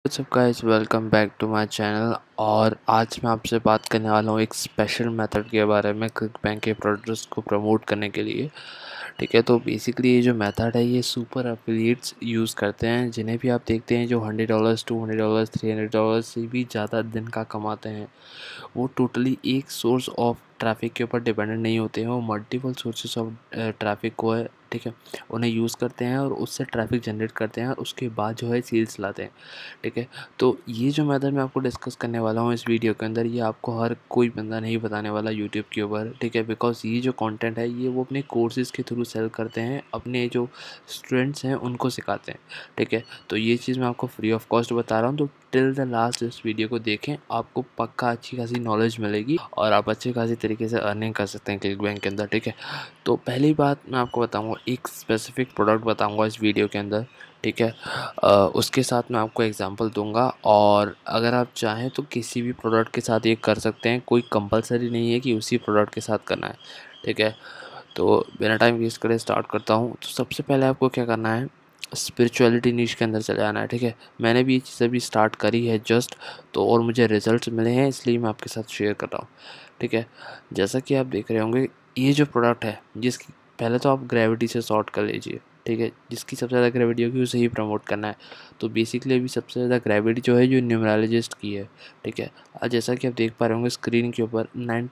WhatsApp guys, welcome back to my channel. और आज मैं आपसे बात करने वाला हूँ एक स्पेशल मेथड के बारे में क्लिकबैंक के प्रोडक्ट्स को प्रमोट करने के लिए। ठीक है, तो बेसिकली ये जो मेथड है ये सुपर एफिलिएट्स यूज़ करते हैं, जिन्हें भी आप देखते हैं जो $100 $200 $300 से भी ज़्यादा दिन का कमाते हैं। वो टोटली एक सोर्स ऑफ ट्रैफिक के ऊपर डिपेंडेंट नहीं होते हैं, वो मल्टीपल सोर्सेस ऑफ ट्रैफिक को है, ठीक है, उन्हें यूज़ करते हैं और उससे ट्रैफिक जनरेट करते हैं और उसके बाद जो है सेल्स लाते हैं। ठीक है, तो ये जो मेथड मैं आपको डिस्कस करने वाला हूँ इस वीडियो के अंदर, ये आपको हर कोई बंदा नहीं बताने वाला यूट्यूब के ऊपर। ठीक है, बिकॉज ये जो कंटेंट है ये वो अपने कोर्सेज़ के थ्रू सेल करते हैं, अपने जो स्टूडेंट्स हैं उनको सिखाते हैं। ठीक है, तो ये चीज़ मैं आपको फ्री ऑफ कॉस्ट बता रहा हूँ, तो टिल द लास्ट इस वीडियो को देखें, आपको पक्का अच्छी खासी नॉलेज मिलेगी और आप अच्छी खासी तरीके से अर्निंग कर सकते हैं क्लिकबैंक के अंदर। ठीक है, तो पहली बात मैं आपको बताऊंगा, एक स्पेसिफिक प्रोडक्ट बताऊंगा इस वीडियो के अंदर। ठीक है, उसके साथ मैं आपको एग्जांपल दूंगा और अगर आप चाहें तो किसी भी प्रोडक्ट के साथ ये कर सकते हैं, कोई कंपलसरी नहीं है कि उसी प्रोडक्ट के साथ करना है। ठीक है, तो बिना टाइम वेस्ट करे स्टार्ट करता हूँ। तो सबसे पहले आपको क्या करना है, स्पिरिचुअलिटी नीश के अंदर चले जाना है। ठीक है, मैंने भी ये चीज़ अभी स्टार्ट करी है जस्ट, तो और मुझे रिजल्ट्स मिले हैं, इसलिए मैं आपके साथ शेयर कर रहा हूँ। ठीक है, जैसा कि आप देख रहे होंगे ये जो प्रोडक्ट है, जिसकी पहले तो आप ग्रेविटी से सॉर्ट कर लीजिए। ठीक है, जिसकी सबसे ज़्यादा ग्रेविटी होगी उसे ही प्रमोट करना है। तो बेसिकली अभी सबसे ज़्यादा ग्रेविटी जो है जो न्यूमरोलॉजिस्ट की है। ठीक है, जैसा कि आप देख पा रहे होंगे स्क्रीन के ऊपर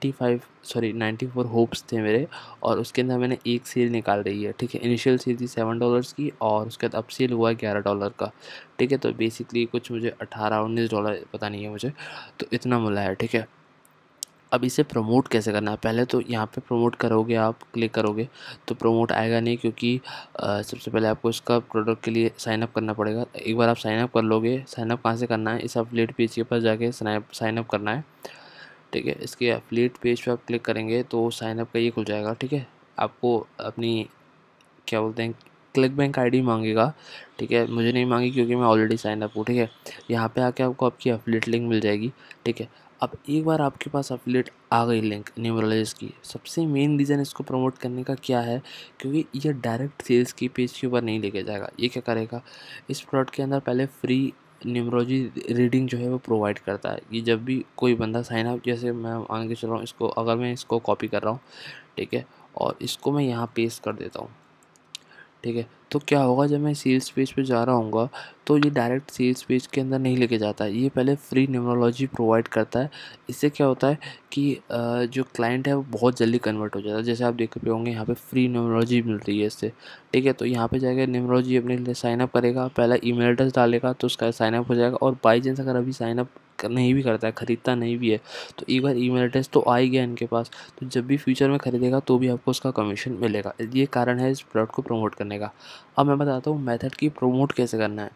94 होप्स थे मेरे, और उसके अंदर मैंने एक सेल निकाल रही है। ठीक है, इनिशियल सेल थी $7 की और उसके बाद अब सेल हुआ है $11 का। ठीक है, तो बेसिकली कुछ मुझे $18-19 पता नहीं है मुझे, तो इतना मिला है। ठीक है, अब इसे प्रमोट कैसे करना है, पहले तो यहाँ पे प्रमोट करोगे, आप क्लिक करोगे तो प्रमोट आएगा नहीं, क्योंकि सबसे पहले आपको इसका प्रोडक्ट के लिए साइन अप करना पड़ेगा। एक बार आप साइन अप कर लोगे, साइन अप कहाँ से करना है, इस एफिलिएट पेज के पास जाके साइन अप करना है। ठीक है, इसके एफिलिएट पेज पे आप क्लिक करेंगे तो साइन अप का ये खुल जाएगा। ठीक है, आपको अपनी क्या बोलते हैं क्लिकबैंक आईडी मांगेगा। ठीक है, मुझे नहीं मांगी क्योंकि मैं ऑलरेडी साइन अप हूँ। ठीक है, यहाँ पे आके आपको आपकी एफिलिएट लिंक मिल जाएगी। ठीक है, अब एक बार आपके पास एफिलिएट आ गई लिंक न्यूमरोलॉजिस्ट की, सबसे मेन रीज़न इसको प्रमोट करने का क्या है, क्योंकि ये डायरेक्ट सेल्स की पेज के ऊपर नहीं लेके जाएगा। ये क्या करेगा, इस प्रोडक्ट के अंदर पहले फ्री न्यूमरोलॉजी रीडिंग जो है वो प्रोवाइड करता है। ये जब भी कोई बंदा साइन अप, जैसे मैं मान के चल रहा हूँ इसको, अगर मैं इसको कॉपी कर रहा हूँ, ठीक है, और इसको मैं यहाँ पेस्ट कर देता हूँ। ठीक है, तो क्या होगा, जब मैं सेल्स पेज पे जा रहा हूँगा तो ये डायरेक्ट सेल्स पेज के अंदर नहीं लेके जाता है, ये पहले फ्री न्यूमरोलॉजी प्रोवाइड करता है। इससे क्या होता है कि जो क्लाइंट है वो बहुत जल्दी कन्वर्ट हो जाता है। जैसे आप देख पे होंगे यहाँ पे फ्री न्यूमरोलॉजी मिल रही है इससे। ठीक है, तो यहाँ पे जाकर न्यूमरोलॉजी अपने लिए साइन अप करेगा, पहला ईमेल एड्रेस डालेगा तो उसका साइन अप हो जाएगा। और बाई चांस अगर अभी साइन अप नहीं भी करता है, ख़रीदता नहीं भी है, तो एक बार ईमेल एड्रेस तो आ ही गया इनके पास, तो जब भी फ्यूचर में ख़रीदेगा तो भी आपको उसका कमीशन मिलेगा। ये कारण है इस प्रोडक्ट को प्रमोट करने का। अब मैं बताता हूँ मेथड की प्रमोट कैसे करना है।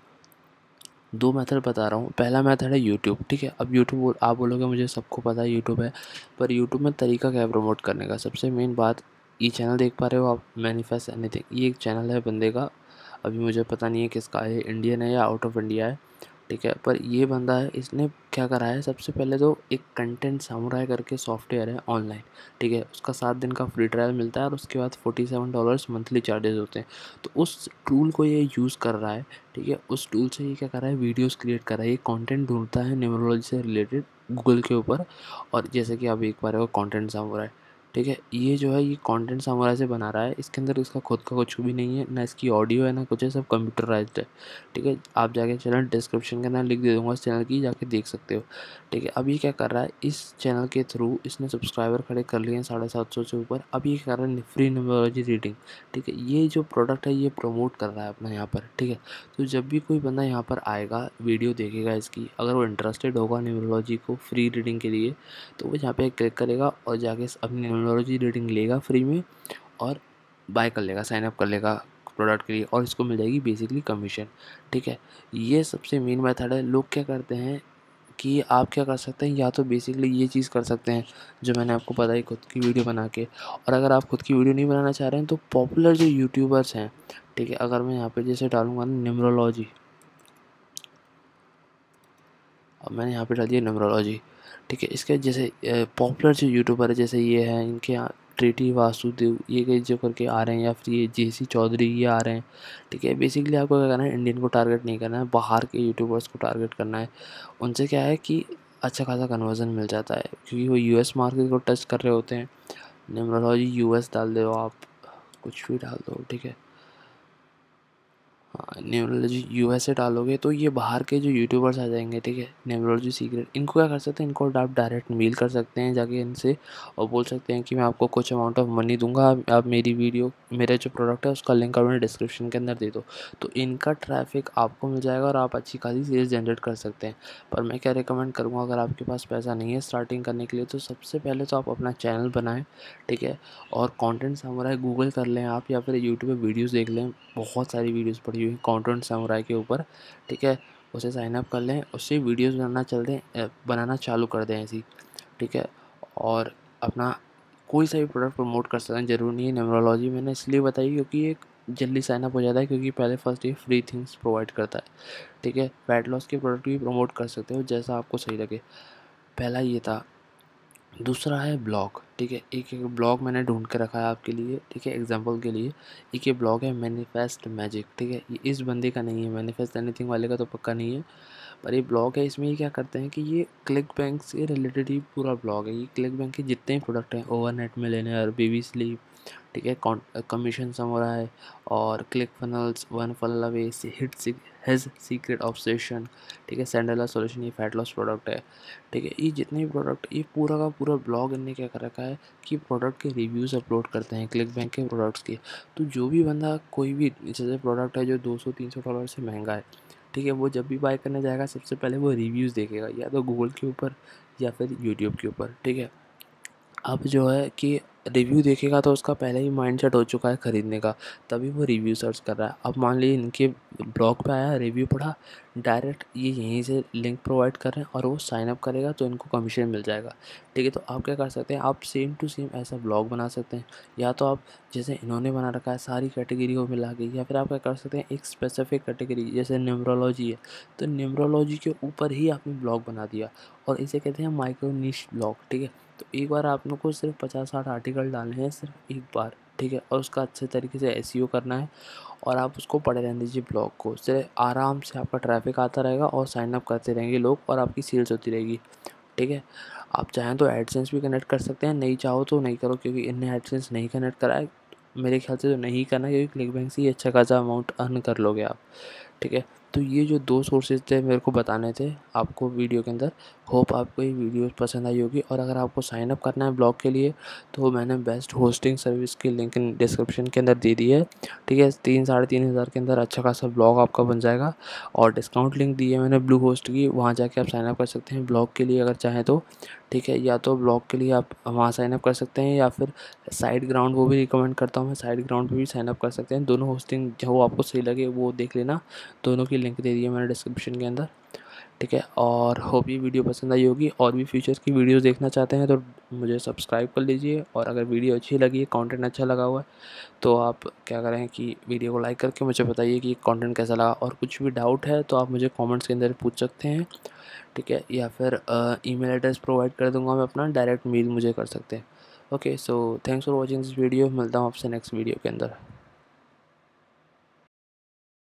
दो मेथड बता रहा हूँ, पहला मेथड है यूट्यूब। ठीक है, अब यूट्यूब आप बोलोगे मुझे सबको पता है यूट्यूब है, पर यूट्यूब में तरीका क्या है प्रमोट करने का। सबसे मेन बात, ये चैनल देख पा रहे हो आप, मैनिफेस्ट एनीथिंग, ये एक चैनल है बंदे का, अभी मुझे पता नहीं है किसका है, इंडियन है या आउट ऑफ इंडिया है। ठीक है, पर ये बंदा है, इसने क्या करा है, सबसे पहले तो एक कंटेंट सामुराई करके सॉफ्टवेयर है ऑनलाइन। ठीक है, उसका 7 दिन का फ्री ट्रायल मिलता है और उसके बाद $47 मंथली चार्जेस होते हैं। तो उस टूल को ये यूज़ कर रहा है। ठीक है, उस टूल से ये क्या कर रहा है, वीडियोस क्रिएट कर रहा है, ये कंटेंट ढूंढता है न्यूमरोलॉजी से रिलेटेड गूगल के ऊपर। और जैसे कि आप एक बार वो कंटेंट सामुराई, ठीक है, ये जो है ये कंटेंट सामुराई से बना रहा है, इसके अंदर इसका खुद का कुछ भी नहीं है, ना इसकी ऑडियो है ना कुछ है, सब कंप्यूटराइज्ड है। ठीक है, आप जाके चैनल डिस्क्रिप्शन के अंदर लिख दे दूँगा इस चैनल की, जाके देख सकते हो। ठीक है, अब ये क्या कर रहा है, इस चैनल के थ्रू इसने सब्सक्राइबर खड़े कर लिए हैं 750 से ऊपर। अब ये क्या कर रहा है, फ्री न्यूमरोलॉजी रीडिंग। ठीक है, ये जो प्रोडक्ट है ये प्रमोट कर रहा है अपना यहाँ पर। ठीक है, तो जब भी कोई बंदा यहाँ पर आएगा, वीडियो देखेगा इसकी, अगर वो इंटरेस्टेड होगा न्यूमरोलॉजी को फ्री रीडिंग के लिए, तो वो यहाँ पे क्लिक करेगा और जाके अपनी न्यूमरोलॉजी रीडिंग लेगा फ्री में, और बाय कर लेगा, साइन अप कर लेगा प्रोडक्ट के लिए, और इसको मिल जाएगी बेसिकली कमीशन। ठीक है, ये सबसे मेन मेथड है। लोग क्या करते हैं कि आप क्या कर सकते हैं, या तो बेसिकली ये चीज़ कर सकते हैं जो मैंने आपको बताई, खुद की वीडियो बना के। और अगर आप खुद की वीडियो नहीं बनाना चाह रहे हैं तो पॉपुलर जो यूट्यूबर्स हैं, ठीक है, अगर मैं यहाँ पे जैसे डालूंगा ना न्यूमरोलॉजी, अब मैंने यहाँ पे डाल दिया न्यूमरोलॉजी। ठीक है, इसके जैसे पॉपुलर जो यूट्यूबर है, जैसे ये हैं, इनके यहाँ ट्रिटी वासुदेव ये कई जो करके आ रहे हैं, या फिर ये जेसी चौधरी ये आ रहे हैं। ठीक है, बेसिकली आपको क्या करना है, इंडियन को टारगेट नहीं करना है, बाहर के यूट्यूबर्स को टारगेट करना है। उनसे क्या है कि अच्छा खासा कन्वर्जन मिल जाता है, क्योंकि वो यूएस मार्केट को टच कर रहे होते हैं। न्यूमरोलॉजी यूएस डाल दो आप, कुछ भी डाल दो, ठीक है। हाँ, न्यूमरोलॉजी यूएसए डालोगे तो ये बाहर के जो यूट्यूबर्स आ जाएंगे, ठीक है। न्यूमरोलॉजी सीक्रेट, इनको क्या कर सकते हैं, इनको आप डायरेक्ट मेल कर सकते हैं जाके इनसे, और बोल सकते हैं कि मैं आपको कुछ अमाउंट ऑफ मनी दूंगा, आप मेरी वीडियो, मेरा जो प्रोडक्ट है उसका लिंक अपने डिस्क्रिप्शन के अंदर दे दो। तो इनका ट्रैफिक आपको मिल जाएगा और आप अच्छी खासी सेल्स जनरेट कर सकते हैं। पर मैं क्या रिकमेंड करूँगा, अगर आपके पास पैसा नहीं है स्टार्टिंग करने के लिए, तो सबसे पहले तो आप अपना चैनल बनाएं, ठीक है। और कंटेंट समुराई गूगल कर लें आप, या फिर यूट्यूब पे वीडियोस देख लें, बहुत सारी वीडियोस पड़ी हुई हैं कंटेंट समुराई के ऊपर, ठीक है। उसे साइन अप कर लें, उससे वीडियोस बनाना चालू कर दें ऐसी, ठीक है। और अपना कोई सा भी प्रोडक्ट प्रमोट कर सकते हैं, ज़रूरी नहीं है न्यूमरोलॉजी मैंने इसलिए बताई क्योंकि ये जल्दी साइन अप हो जाता है, क्योंकि पहले फर्स्ट ये फ्री थिंग्स प्रोवाइड करता है, ठीक है। वेट लॉस के प्रोडक्ट भी प्रमोट कर सकते हो जैसा आपको सही लगे। पहला ये था। दूसरा है ब्लॉग, ठीक है। एक ब्लॉग मैंने ढूंढ के रखा है आपके लिए, ठीक है, एग्जांपल के लिए। एक ये ब्लॉग है मैनिफेस्ट मैजिक, ठीक है। ये इस बंदे का नहीं है, मैनिफेस्ट एनीथिंग वाले का तो पक्का नहीं है, पर ये ब्लॉग है। इसमें ये क्या करते हैं कि ये क्लिक बैंक से रिलेटेड ही पूरा ब्लॉग है। ये क्लिक बैंक के जितने भी प्रोडक्ट हैं, ओवरनेट मिलियनेयर, बेबी स्लीप, ठीक है, कमीशन समोराई और click funnels, one funnel away, hit has secret obsession, ठीक है, सैंडला सॉल्यूशन, ये फैट लॉस प्रोडक्ट है, ठीक है। ये जितने भी प्रोडक्ट, ये पूरा का पूरा ब्लॉग इनने क्या कर रखा है कि प्रोडक्ट के रिव्यूज़ अपलोड करते हैं क्लिक बैंक के प्रोडक्ट्स के। तो जो भी बंदा कोई भी जैसे प्रोडक्ट है जो $200-300 से महंगा है, ठीक है, वो जब भी बाय करने जाएगा सबसे पहले वो रिव्यूज़ देखेगा, या तो गूगल के ऊपर या फिर यूट्यूब के ऊपर, ठीक है। अब जो है कि रिव्यू देखेगा तो उसका पहले ही माइंडसेट हो चुका है ख़रीदने का, तभी वो रिव्यू सर्च कर रहा है। अब मान लीजिए इनके ब्लॉग पे आया, रिव्यू पढ़ा, डायरेक्ट ये यहीं से लिंक प्रोवाइड कर रहे हैं और वो साइन अप करेगा तो इनको कमीशन मिल जाएगा, ठीक है। तो आप क्या कर सकते हैं, आप सेम टू सेम ऐसा ब्लॉग बना सकते हैं, या तो आप जैसे इन्होंने बना रखा है सारी कैटेगरी को मिला के, या फिर आप क्या कर सकते हैं, एक स्पेसिफिक कैटेगरी जैसे न्यूमरोलॉजी है तो न्यूमरोलॉजी के ऊपर ही आपने ब्लॉग बना दिया, और इसे कहते हैं माइक्रो निश ब्लॉग, ठीक है। तो एक बार आप लोग को सिर्फ 50-60 आर्टिकल डालने हैं, सिर्फ एक बार, ठीक है, और उसका अच्छे तरीके से एसईओ करना है, और आप उसको पढ़े रहने दीजिए ब्लॉग को, सिर्फ आराम से आपका ट्रैफिक आता रहेगा और साइन अप करते रहेंगे लोग, और आपकी सेल्स होती रहेगी, ठीक है। आप चाहें तो एडसेंस भी कनेक्ट कर सकते हैं, नहीं चाहो तो नहीं करो, क्योंकि इनने एडसेंस नहीं कनेक्ट करा है, मेरे ख्याल से तो नहीं करना, क्योंकि क्लिक बैंक से ही अच्छा खासा अमाउंट अर्न कर लोगे आप, ठीक है। तो ये जो 2 सोर्सेज़ थे मेरे को बताने थे आपको वीडियो के अंदर। होप आपको ये वीडियो पसंद आई होगी, और अगर आपको साइन अप करना है ब्लॉग के लिए तो मैंने बेस्ट होस्टिंग सर्विस की लिंक डिस्क्रिप्शन के अंदर दे दी है, ठीक है। 3-3.5 हज़ार के अंदर अच्छा खासा ब्लॉग आपका बन जाएगा, और डिस्काउंट लिंक दी है मैंने ब्लू होस्ट की, वहाँ जाके आप साइन अप कर सकते हैं ब्लॉग के लिए अगर चाहें तो, ठीक है। या तो ब्लॉग के लिए आप वहाँ साइन अप कर सकते हैं, या फिर साइड ग्राउंड, वो भी रिकमेंड करता हूँ मैं, साइड ग्राउंड पे भी साइन अप कर सकते हैं। दोनों होस्टिंग जो आपको सही लगे वो देख लेना, दोनों की लिंक दे दी है मैंने डिस्क्रिप्शन के अंदर, ठीक है। और होप ये वीडियो पसंद आई होगी, और भी फ्यूचर्स की वीडियोस देखना चाहते हैं तो मुझे सब्सक्राइब कर लीजिए, और अगर वीडियो अच्छी लगी है, कंटेंट अच्छा लगा हुआ है, तो आप क्या करें कि वीडियो को लाइक करके मुझे बताइए कि कंटेंट कैसा लगा, और कुछ भी डाउट है तो आप मुझे कमेंट्स के अंदर पूछ सकते हैं, ठीक है। या फिर ईमेल एड्रेस प्रोवाइड कर दूंगा मैं अपना, डायरेक्ट मेल मुझे कर सकते हैं। Okay, so thanks for watching this video, मिलता हूँ आपसे नेक्स्ट वीडियो के अंदर।